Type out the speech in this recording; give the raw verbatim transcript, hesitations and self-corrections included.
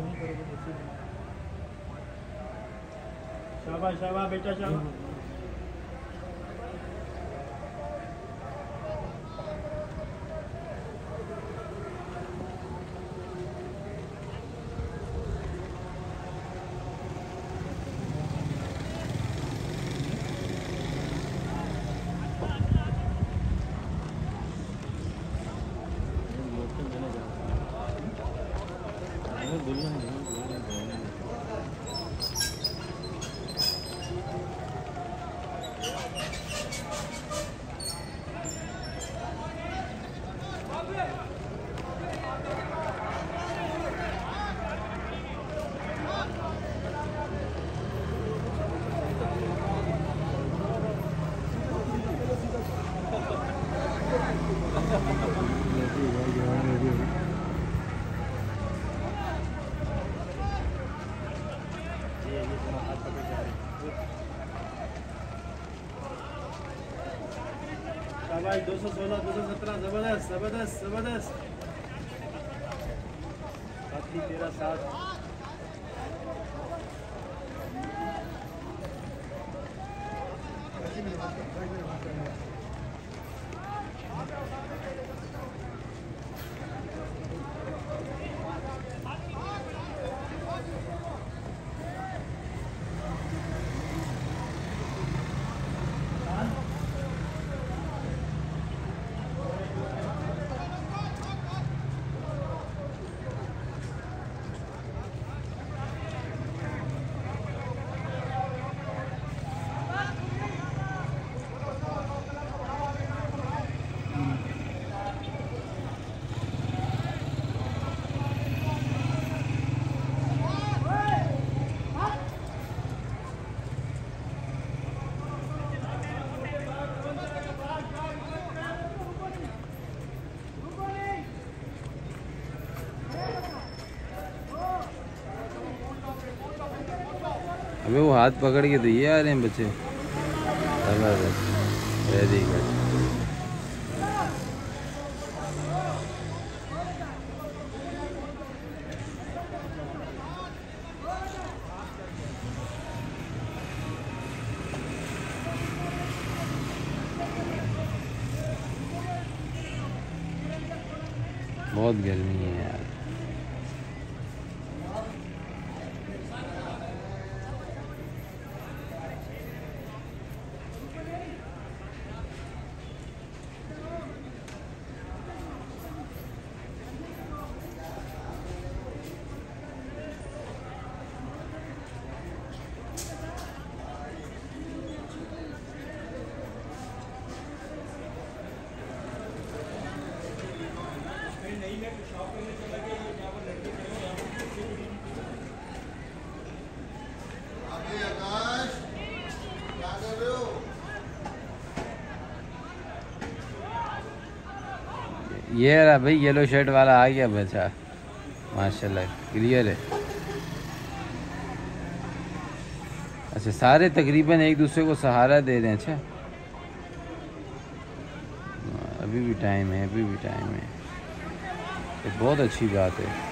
शाबाश शाबाश बेटा शाबाश। शाबाश दो सौ सोलह दो सौ सत्रह जबरदस्त जबरदस्त जबरदस्त। साथी तेरा साथ। अबे वो हाथ पकड़ के तो ये आ रहे हैं बच्चे। Very good. बहुत गर्मी है यार। ये रहा भाई येलो शर्ट वाला आ गया बच्चा। माशाल्लाह क्लियर है। अच्छा सारे तकरीबन एक दूसरे को सहारा दे रहे हैं। अच्छा अभी भी टाइम है, अभी भी टाइम है। तो बहुत अच्छी बात है।